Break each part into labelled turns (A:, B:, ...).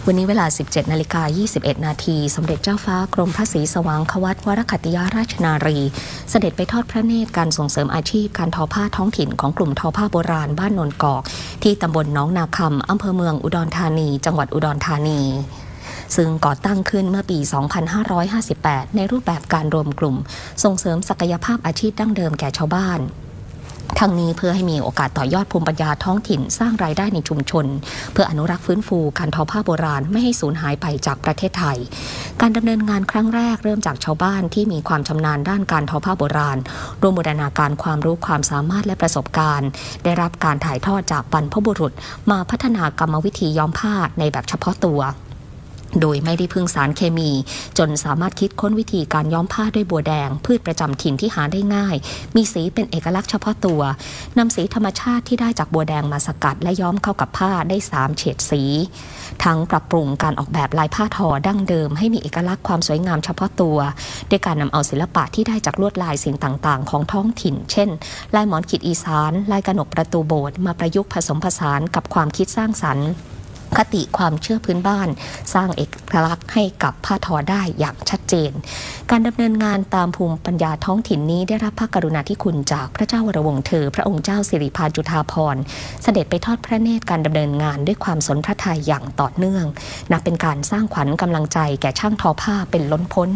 A: วันนี้เวลา 17:21 นาทีสมเด็จเจ้าฟ้ากรมพระศรีสว่างควัตรวรคัตติยราชนารีเสด็จไปทอดพระเนตรการส่งเสริมอาชีพการทอผ้าท้องถิ่นของกลุ่มทอผ้าโบราณบ้านโนนกอกที่ตำบลหนองนาคำอำเภอเมืองอุดรธานีจังหวัดอุดรธานีซึ่งก่อตั้งขึ้นเมื่อปี 2558 ในรูปแบบการรวมกลุ่มส่งเสริมศักยภาพอาชีพดั้งเดิมแก่ชาวบ้านทั้งนี้เพื่อให้มีโอกาสต่อยอดภูมิปัญญาท้องถิ่นสร้างรายได้ในชุมชนเพื่ออนุรักษ์ฟื้นฟูการทอผ้าโบราณไม่ให้สูญหายไปจากประเทศไทยการดำเนินงานครั้งแรกเริ่มจากชาวบ้านที่มีความชำนาญด้านการทอผ้าโบราณรวมบูรณาการความรู้ความสามารถและประสบการณ์ได้รับการถ่ายทอดจากบรรพบุรุษมาพัฒนากรรมวิธีย้อมผ้าในแบบเฉพาะตัวโดยไม่ได้พึ่งสารเคมีจนสามารถคิดค้นวิธีการย้อมผ้าด้วยบัวแดงพืชประจำถิ่นที่หาได้ง่ายมีสีเป็นเอกลักษณ์เฉพาะตัวนำสีธรรมชาติที่ได้จากบัวแดงมาสกัดและย้อมเข้ากับผ้าได้3เฉดสีทั้งปรับปรุงการออกแบบลายผ้าทอดั้งเดิมให้มีเอกลักษณ์ความสวยงามเฉพาะตัวด้วยการนำเอาศิลปะที่ได้จากลวดลายสิ่งต่างๆของท้องถิ่นเช่นลายหมอนขีดอีสานลายกนกประตูโบสถ์มาประยุกต์ผสมผสานกับความคิดสร้างสรรค์คติความเชื่อพื้นบ้านสร้างเอกลักษณ์ให้กับผ้าทอได้อย่างชัดเจนการดำเนินงานตามภูมิปัญญาท้องถิ่นนี้ได้รับพระกรุณาธิคุณจากพระเจ้าวรวงศ์เธอพระองค์เจ้าสิริภาจุฑาภรณ์เสด็จไปทอดพระเนตรการดำเนินงานด้วยความสนพระทัยอย่างต่อเนื่องนับเป็นการสร้างขวัญกำลังใจแก่ช่างทอผ้าเป็นล้นพ้น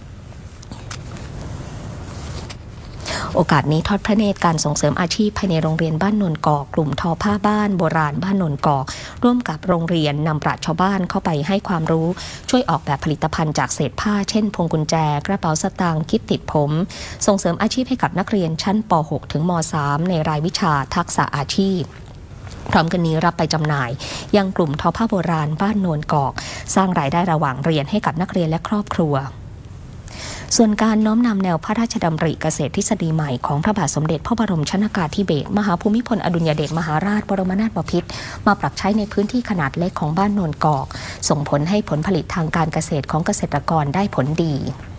A: โอกาสนี้ทอดพระเนตรการส่งเสริมอาชีพภายในโรงเรียนบ้านโนนกอกกลุ่มทอผ้าบ้านโบราณบ้านโนนกอกร่วมกับโรงเรียนนำปราชญ์ชาวบ้านเข้าไปให้ความรู้ช่วยออกแบบผลิตภัณฑ์จากเศษผ้าเช่นพวงกุญแจกระเป๋าสตางค์กิ๊บติดผมส่งเสริมอาชีพให้กับนักเรียนชั้นป .6 ถึงม .3 ในรายวิชาทักษะอาชีพพร้อมกันนี้รับไปจำหน่ายยังกลุ่มทอผ้าโบราณบ้านโนนกอกสร้างรายได้ระหว่างเรียนให้กับนักเรียนและครอบครัวส่วนการน้อมนำแนวพระราชดำริเกษตรทฤษฎีใหม่ของพระบาทสมเด็จพระบรมชนกาธิเบศรมหาภูมิพลอดุลยเดชมหาราชบรมนาถบพิตรมาปรับใช้ในพื้นที่ขนาดเล็กของบ้านโนนกอกส่งผลให้ผลผลิตทางการเกษตรของเกษตรกรได้ผลดี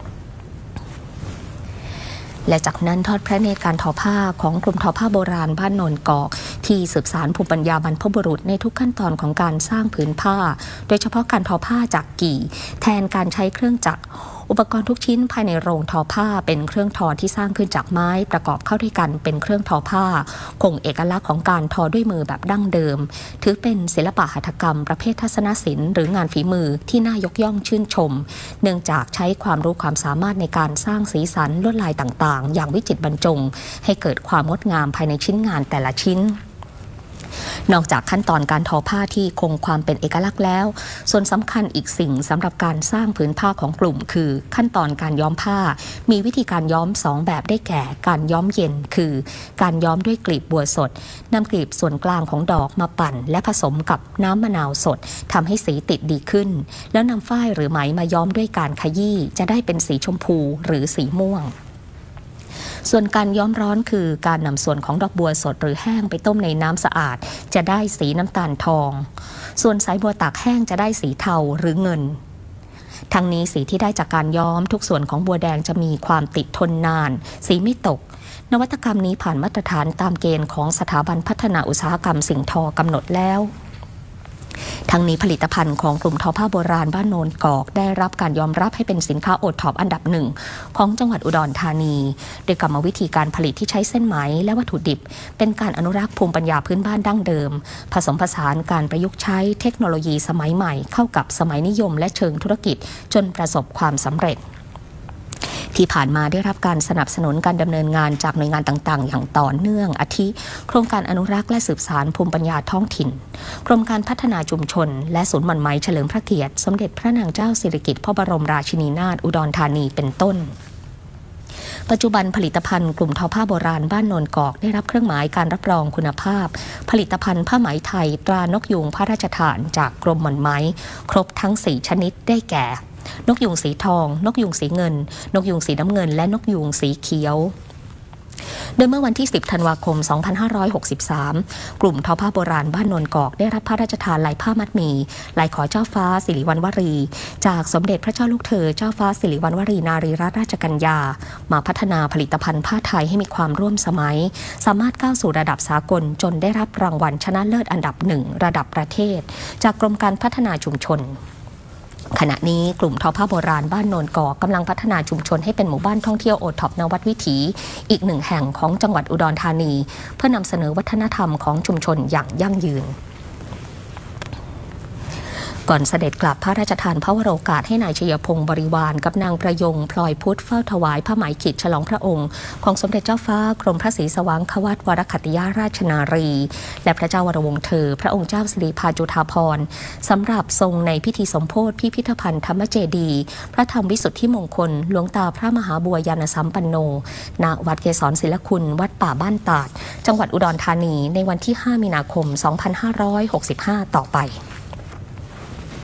A: และจากนั้นทอดพระเนตรการทอผ้าของกลุ่มทอผ้าโบราณบ้านโนนกอกที่สืบสานภูมิปัญญาบรรพบุรุษในทุกขั้นตอนของการสร้างผืนผ้าโดยเฉพาะการทอผ้าจากกี่แทนการใช้เครื่องจักรอุปกรณ์ทุกชิ้นภายในโรงทอผ้าเป็นเครื่องทอที่สร้างขึ้นจากไม้ประกอบเข้าด้วยกันเป็นเครื่องทอผ้าคงเอกลักษณ์ของการทอด้วยมือแบบดั้งเดิมถือเป็นศิลปะหัตถกรรมประเภททัศนศิลป์หรืองานฝีมือที่น่ายกย่องชื่นชมเนื่องจากใช้ความรู้ความสามารถในการสร้างสีสันลวดลายต่างๆอย่างวิจิตรบรรจงให้เกิดความงดงามภายในชิ้นงานแต่ละชิ้นนอกจากขั้นตอนการทอผ้าที่คงความเป็นเอกลักษณ์แล้วส่วนสำคัญอีกสิ่งสำหรับการสร้างผืนผ้าของกลุ่มคือขั้นตอนการย้อมผ้ามีวิธีการย้อม2แบบได้แก่การย้อมเย็นคือการย้อมด้วยกลีบบัวสดนำกลีบส่วนกลางของดอกมาปั่นและผสมกับน้ำมะนาวสดทำให้สีติดดีขึ้นแล้วนำฝ้ายหรือไหมมาย้อมด้วยการขยี้จะได้เป็นสีชมพูหรือสีม่วงส่วนการย้อมร้อนคือการนำส่วนของดอกบัวสดหรือแห้งไปต้มในน้ำสะอาดจะได้สีน้ำตาลทองส่วนสายบัวตากแห้งจะได้สีเทาหรือเงินทั้งนี้สีที่ได้จากการย้อมทุกส่วนของบัวแดงจะมีความติดทนนานสีไม่ตกนวัตกรรมนี้ผ่านมาตรฐานตามเกณฑ์ของสถาบันพัฒนาอุตสาหกรรมสิ่งทอกำหนดแล้วทั้งนี้ผลิตภัณฑ์ของกลุ่มทอผ้าโบราณบ้านโนนกอกได้รับการยอมรับให้เป็นสินค้าโอท็อปอันดับ1ของจังหวัดอุดรธานีโดยกรรมวิธีการผลิตที่ใช้เส้นไหมและวัตถุดิบเป็นการอนุรักษ์ภูมิปัญญาพื้นบ้านดั้งเดิมผสมผสานการประยุกต์ใช้เทคโนโลยีสมัยใหม่เข้ากับสมัยนิยมและเชิงธุรกิจจนประสบความสำเร็จที่ผ่านมาได้รับการสนับสนุนการดำเนินงานจากหน่วยงานต่างๆอย่างต่อเนื่องอาทิโครงการอนุรักษ์และสืบสานภูมิปัญญาท้องถิ่นกรมการพัฒนาชุมชนและศูนย์หม่อนไหมเฉลิมพระเกียรติสมเด็จพระนางเจ้าสิริกิติ์พระบรมราชินีนาถอุดรธานีเป็นต้นปัจจุบันผลิตภัณฑ์กลุ่มทอผ้าโบราณบ้านโนนกอกได้รับเครื่องหมายการรับรองคุณภาพผลิตภัณฑ์ผ้าไหมไทยตรานกยูงพระราชทานจากกรมหม่อนไหมครบทั้ง4ชนิดได้แก่นกยูงสีทองนกยูงสีเงินนกยูงสีน้ำเงินและนกยูงสีเขียวโดยเมื่อวันที่ 10 ธันวาคม 2563 กลุ่มทอผ้าโบราณบ้านโนนกอกได้รับพระราชทานลายผ้ามัดหมี่ลายขอเจ้าฟ้าสิริวัณวรีจากสมเด็จพระเจ้าลูกเธอเจ้าฟ้าสิริวัณวรีนารีรัตนราชกัญญามาพัฒนาผลิตภัณฑ์ผ้าไทยให้มีความร่วมสมัยสามารถก้าวสู่ระดับสากลจนได้รับรางวัลชนะเลิศอันดับ1ระดับประเทศจากกรมการพัฒนาชุมชนขณะนี้กลุ่มทอผ้าโบราณบ้านโนนกอกกำลังพัฒนาชุมชนให้เป็นหมู่บ้านท่องเที่ยวโอท็อปนวัดวิถีอีก1แห่งของจังหวัดอุดรธานีเพื่อนำเสนอวัฒนธรรมของชุมชนอย่างยั่งยืนก่อนเสด็จกลับพระราชทานพระวโรกาสให้นายชัยพงศ์บริวารกับนางประยงพลอยพุทธเฝ้าถวายผ้าไหมขิดฉลองพระองค์ของสมเด็จเจ้าฟ้ากรมพระศรีสว่างควัตวรคัตติยราชนารีและพระเจ้าวรวงศ์เธอพระองค์เจ้าสิริภาจุฑาภรณ์สำหรับทรงในพิธีสมโภชพิพิธภัณฑ์ธรรมเจดีย์พระธรรมวิสุทธิมงคลหลวงตาพระมหาบัวยานสัมปันโนณวัดเกษรศิลคุณวัดป่าบ้านตาดจังหวัดอุดรธานีในวันที่ 5 มีนาคม 2565 ต่อไป